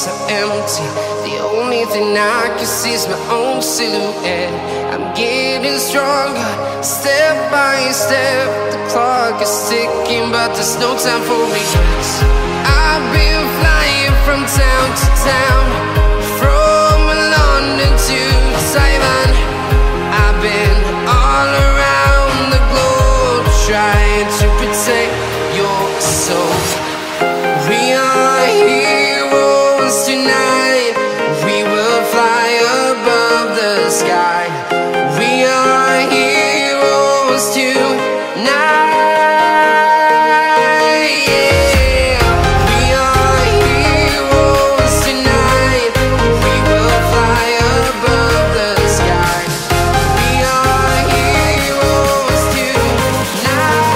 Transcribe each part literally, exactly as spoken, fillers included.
so empty. The only thing I can see is my own silhouette. I'm getting stronger, step by step. The clock is ticking, but there's no time for me. I've been flying from town to town, from London to Taiwan. I've been all around the globe, trying to protect your soul. We are heroes tonight. We will fly above the sky. We are heroes tonight. Yeah. We are heroes tonight. We will fly above the sky. We are heroes tonight.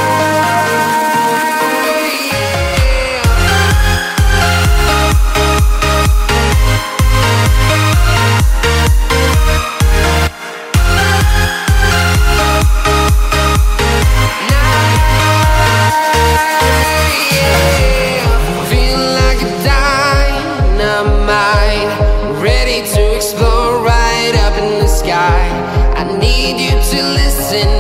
Ready to explore right up in the sky. I need you to listen